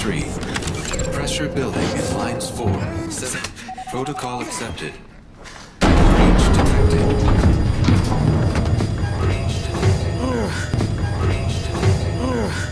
3. Pressure building in lines 4, 7. Protocol accepted. Breach detected. Breach detected. Breach detected.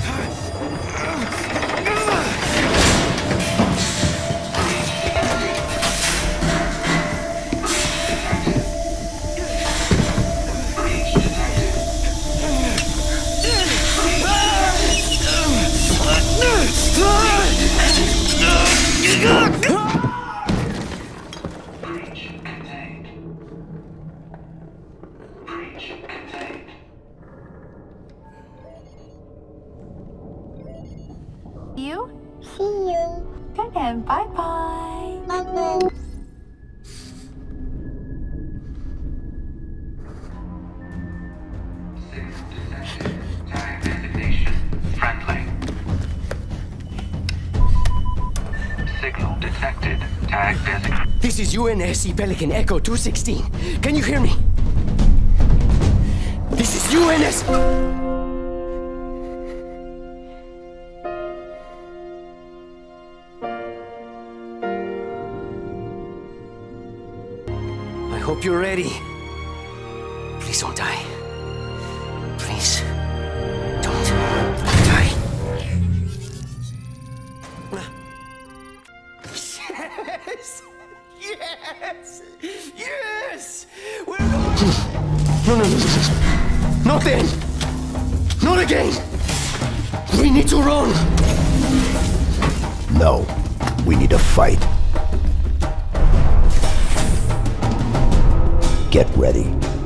You? See you. Good and bye-bye. Bye-bye. Tag designation friendly. Signal detected. Tag designation. This is UNSC Pelican Echo 216. Can you hear me? This is UNS... I hope you're ready. Please don't die. Please don't die. Yes! Yes! Yes! We're going... No. Not then! Not again! We need to run! No, we need to fight. Get ready.